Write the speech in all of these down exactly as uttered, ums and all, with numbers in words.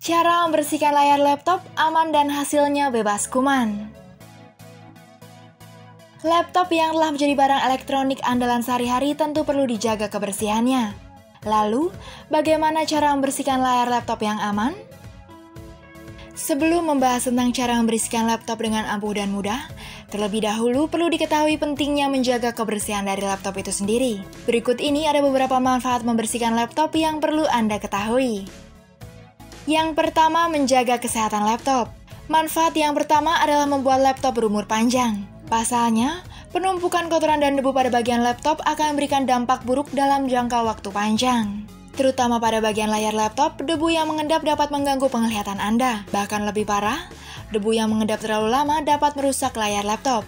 Cara membersihkan layar laptop aman dan hasilnya bebas kuman. Laptop yang telah menjadi barang elektronik andalan sehari-hari tentu perlu dijaga kebersihannya. Lalu, bagaimana cara membersihkan layar laptop yang aman? Sebelum membahas tentang cara membersihkan laptop dengan ampuh dan mudah, terlebih dahulu perlu diketahui pentingnya menjaga kebersihan dari laptop itu sendiri. Berikut ini ada beberapa manfaat membersihkan laptop yang perlu Anda ketahui. Yang pertama, menjaga kesehatan laptop. Manfaat yang pertama adalah membuat laptop berumur panjang. Pasalnya, penumpukan kotoran dan debu pada bagian laptop akan memberikan dampak buruk dalam jangka waktu panjang. Terutama pada bagian layar laptop, debu yang mengendap dapat mengganggu penglihatan Anda. Bahkan lebih parah, debu yang mengendap terlalu lama dapat merusak layar laptop.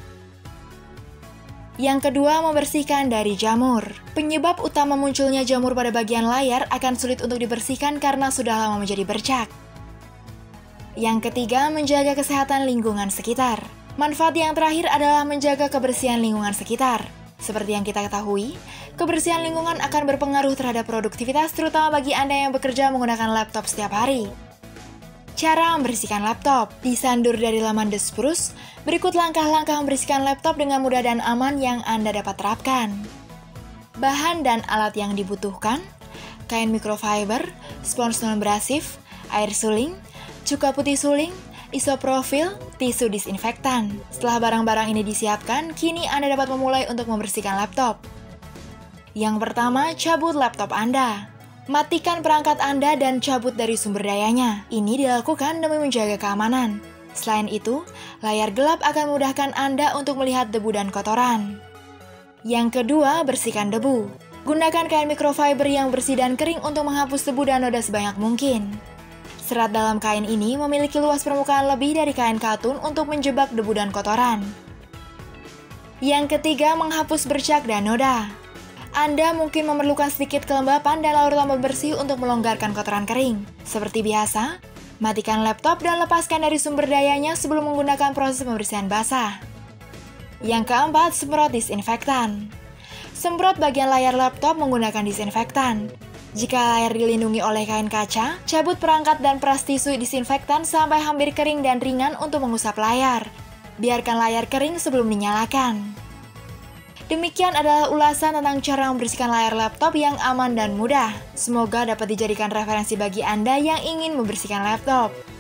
Yang kedua, membersihkan dari jamur. Penyebab utama munculnya jamur pada bagian layar akan sulit untuk dibersihkan karena sudah lama menjadi bercak. Yang ketiga, menjaga kesehatan lingkungan sekitar. Manfaat yang terakhir adalah menjaga kebersihan lingkungan sekitar. Seperti yang kita ketahui, kebersihan lingkungan akan berpengaruh terhadap produktivitas terutama bagi Anda yang bekerja menggunakan laptop setiap hari. Cara membersihkan laptop. Disandur dari laman The Spruce, berikut langkah-langkah membersihkan laptop dengan mudah dan aman yang Anda dapat terapkan. Bahan dan alat yang dibutuhkan: kain microfiber, spons non-abrasif, air suling, cuka putih suling, isopropil, tisu disinfektan. Setelah barang-barang ini disiapkan, kini Anda dapat memulai untuk membersihkan laptop. Yang pertama, cabut laptop Anda. Matikan perangkat Anda dan cabut dari sumber dayanya. Ini dilakukan demi menjaga keamanan. Selain itu, layar gelap akan memudahkan Anda untuk melihat debu dan kotoran. Yang kedua, bersihkan debu. Gunakan kain microfiber yang bersih dan kering untuk menghapus debu dan noda sebanyak mungkin. Serat dalam kain ini memiliki luas permukaan lebih dari kain katun untuk menjebak debu dan kotoran. Yang ketiga, menghapus bercak dan noda. Anda mungkin memerlukan sedikit kelembapan dan larutan pembersih untuk melonggarkan kotoran kering. Seperti biasa, matikan laptop dan lepaskan dari sumber dayanya sebelum menggunakan proses pembersihan basah. Yang keempat, semprot disinfektan. Semprot bagian layar laptop menggunakan disinfektan. Jika layar dilindungi oleh kain kaca, cabut perangkat dan peras tisu disinfektan sampai hampir kering dan ringan untuk mengusap layar. Biarkan layar kering sebelum dinyalakan. Demikian adalah ulasan tentang cara membersihkan layar laptop yang aman dan mudah. Semoga dapat dijadikan referensi bagi Anda yang ingin membersihkan laptop.